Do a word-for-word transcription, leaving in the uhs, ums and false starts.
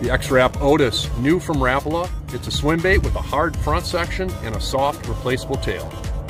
The X-Rap Otus, new from Rapala. It's a swim bait with a hard front section and a soft replaceable tail.